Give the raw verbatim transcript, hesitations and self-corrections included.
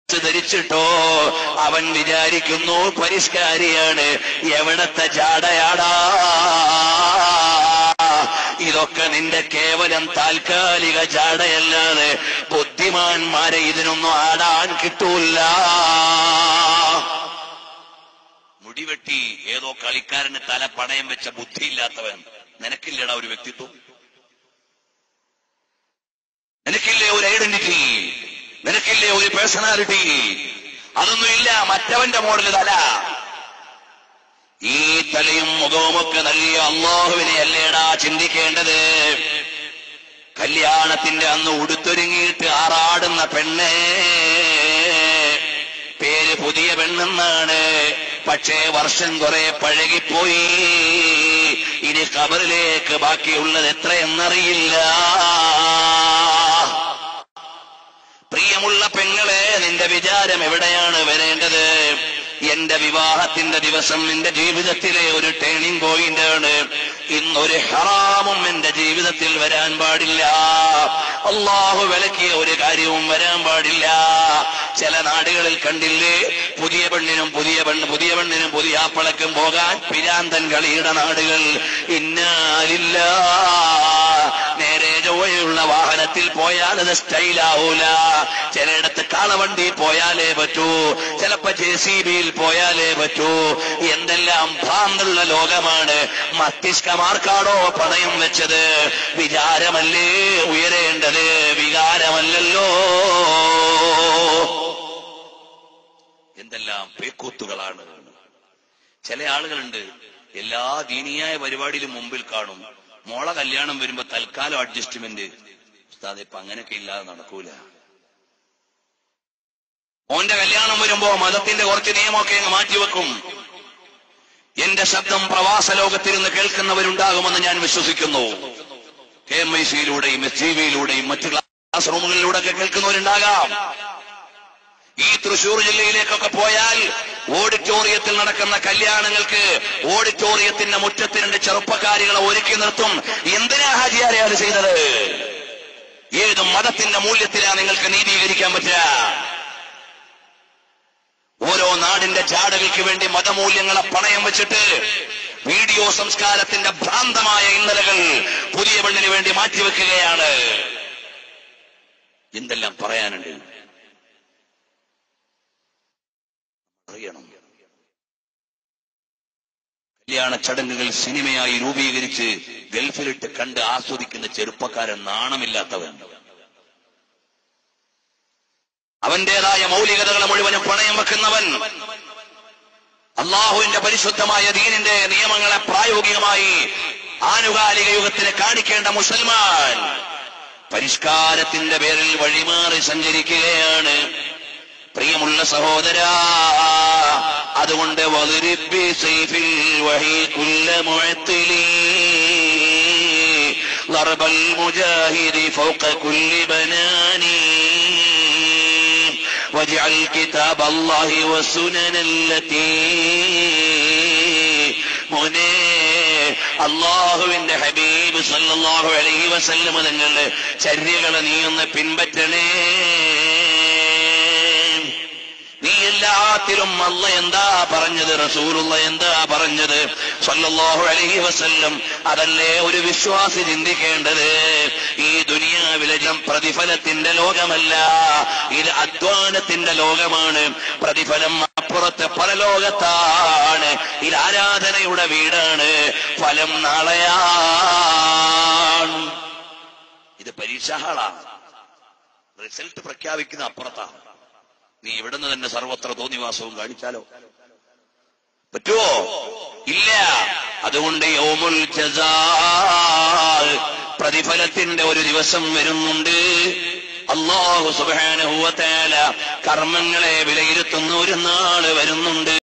ധരിച്ചിട്ടോ അവൻ വിചാരിക്കുന്നു പരിഷ്കാരിയാണ്. എവിടത്തെ ജാടയാടാ? ഇതൊക്കെ നിന്റെ കേവലം താൽക്കാലിക ജാടയല്ലാതെ ബുദ്ധിമാന്മാരെ ഇതിനൊന്നും ആടാൻ കിട്ടൂല. മുടിവെട്ടി ഏതോ കളിക്കാരന് തല പണയം വെച്ച ബുദ്ധിയില്ലാത്തവൻ നിനക്കില്ലടാ ഒരു വ്യക്തിത്വം? നിനക്കില്ലേ ഒരു ഐഡന്റിറ്റി? നിനക്കില്ലേ ഒരു പേഴ്സണാലിറ്റി? അതൊന്നുമില്ല. മറ്റവന്റെ മോഡൽ തല. ഈ തലയും മുഖവുമൊക്കെ നൽകിയ അള്ളാഹുവിനെ അല്ലേടാ ചിന്തിക്കേണ്ടത്. കല്യാണത്തിന്റെ അന്ന് ഉടുത്തൊരുങ്ങിയിട്ട് ആറാടുന്ന പെണ്ണ്, പേര് പുതിയ പെണ്ണെന്നാണ്. പക്ഷേ വർഷം കുറെ പഴകിപ്പോയി. ഇനി ഖബറിലേക്ക് ബാക്കിയുള്ളത് എത്രയെന്നറിയില്ല. പ്രിയമുള്ള പെങ്ങളെ, നിന്റെ വിചാരം എവിടെയാണ് വരേണ്ടത്? എന്റെ വിവാഹത്തിന്റെ ദിവസം നിന്റെ ജീവിതത്തിലെ ഒരു ടേണിംഗ് പോയിന്റ് ആണ്. ഇന്നൊരു ഹറാമും എന്റെ ജീവിതത്തിൽ വരാൻ പാടില്ല. അള്ളാഹു വിലക്കിയ ഒരു കാര്യവും വരാൻ പാടില്ല. ചില നാടുകളിൽ കണ്ടില്ലേ, പുതിയ പെണ്ണിനും പുതിയ പെണ്ണ് പുതിയ പെണ്ണിനും പുതിയ ആപ്പളക്കും പോകാൻ പിരാന്തൻ കളിയുടെ നാടുകൾ. ഇന്നാലില്ല. നേരെ ചൊവ്വയുള്ള വാഹനത്തിൽ പോയാൽ അത് സ്റ്റൈലാവൂല. ചിലയിടത്ത് കാളവണ്ടി പോയാലേ പറ്റൂ, ചിലപ്പോ ജെ സി ബിയിൽ പോയാലേ പറ്റൂ. എന്തെല്ലാം ഭ്രാന്തുള്ള ലോകമാണ്. മസ്തിഷ്കമാർക്കാണോ പണയം വെച്ചത്? വിചാരമല്ലേ ഉയരേണ്ടത്, വികാരമല്ലല്ലോ. എന്തെല്ലാം പേക്കൂത്തുകളാണ്. ചില ആളുകളുണ്ട്, എല്ലാ ദീനീയായ പരിപാടിയിലും മുമ്പിൽ കാണും. മോളെ കല്യാണം വരുമ്പോ തൽക്കാലം അഡ്ജസ്റ്റ്മെന്റ്. ഉസ്താദ് ഇപ്പൊ അങ്ങനെയൊക്കെ ഇല്ലാതെ നടക്കൂല. ഓന്റെ കല്യാണം വരുമ്പോ മതത്തിന്റെ കുറച്ച് നിയമമൊക്കെ അങ്ങ് മാറ്റിവെക്കും. എന്റെ ശബ്ദം പ്രവാസ ലോകത്തിരുന്ന് കേൾക്കുന്നവരുണ്ടാകുമെന്ന് ഞാൻ വിശ്വസിക്കുന്നു. കെ എം ഐ സിയിലൂടെയും എസ് ടി വിയിലൂടെയും മറ്റു ക്ലാസ് റൂമുകളിലൂടെ ഒക്കെ കേൾക്കുന്നവരുണ്ടാകാം. ഈ തൃശൂർ ജില്ലയിലേക്കൊക്കെ പോയാൽ ഓഡിറ്റോറിയത്തിൽ നടക്കുന്ന കല്യാണങ്ങൾക്ക് ഓഡിറ്റോറിയത്തിന്റെ മുറ്റത്ത് രണ്ട് ചെറുപ്പക്കാരികളെ ഒരുക്കി നിർത്തും. എന്തിനാ ഹാജിയാരെ അത് ചെയ്തത്? ഏത് മതത്തിന്റെ മൂല്യത്തിലാ നിങ്ങൾക്ക് നീതീകരിക്കാൻ പറ്റുക? ഓരോ നാടിന്റെ ജാടകൾക്ക് വേണ്ടി മതമൂല്യങ്ങളെ പണയം വെച്ചിട്ട് വീഡിയോ സംസ്കാരത്തിന്റെ ഭ്രാന്തമായ ഇന്നലകൾ പുതിയ പെണ്ണിന് വേണ്ടി മാറ്റിവെക്കുകയാണ്. എന്തെല്ലാം പറയാനുണ്ട്. അറിയണം. കല്യാണ ചടങ്ങുകൾ സിനിമയായി രൂപീകരിച്ച് ഗൾഫിലിട്ട് കണ്ട് ആസ്വദിക്കുന്ന ചെറുപ്പക്കാരൻ നാണമില്ലാത്തവൻ. അവന്റേതായ മൗലികതകളെ മുഴുവനും പണയം വെക്കുന്നവൻ. അള്ളാഹുവിന്റെ പരിശുദ്ധമായ ദീനിന്റെ നിയമങ്ങളെ പ്രായോഗികമായി ആനുകാലിക യുഗത്തിന് കാണിക്കേണ്ട മുസൽമാൻ പരിഷ്കാരത്തിന്റെ പേരിൽ വഴിമാറി സഞ്ചരിക്കുകയാണ്. പ്രിയമുള്ള സഹോദരാ, അതുകൊണ്ട് വദ്രിബ് സൈഫിൽ വഹി കുല്ല മുഅത്തിലി ളർബൽ മുജാഹിദി ഫൗക കുല്ലി ബനാനി വജ്അൽ കിതാബ അല്ലാഹി വസുനന അല്ലതി മുനേ. അല്ലാഹുവിന്റെ ഹബീബ് സല്ലല്ലാഹു അലൈഹി വസല്ലം തങ്ങളുടെ ചര്യകളെ നീ ഒന്ന് പിൻപറ്റണേ. നീ എല്ലാത്തിലും അല്ലാഹ് എന്താ പറഞ്ഞത്, റസൂലുള്ള എന്താ പറഞ്ഞത് സല്ലല്ലാഹു അലൈഹി വസല്ലം, അതല്ലേ ഒരു വിശ്വാസി ചിന്തിക്കേണ്ടത്. ഈ ദുനിയാവിലെ പ്രതിഫലത്തിന്റെ ലോകമല്ല, ഇത് അധ്വാനത്തിന്റെ ലോകമാണ്. പ്രതിഫലം അപ്പുറത്ത് പരലോകത്താണ്. ഇത് ആരാധനയുടെ വീടാണ്. ഫലം നാളെയാണ്. ഇത് പരീക്ഷാ ഹാളാണ്. റിസൾട്ട് പ്രഖ്യാപിക്കുന്ന അപ്പുറത്താണ്. നീ ഇവിടുന്ന് തന്നെ സർവത്ര തോന്നിവാസവും കാണിച്ചാലോ പറ്റുമോ? ഇല്ല. അതുകൊണ്ട് യൗമുൽ ജസാ, പ്രതിഫലത്തിന്റെ ഒരു ദിവസം വരുന്നുണ്ട്. അല്ലാഹു സുബ്ഹാനഹു വ തആല കർമ്മങ്ങളെ വിലയിരുത്തുന്ന ഒരു നാള് വരുന്നുണ്ട്.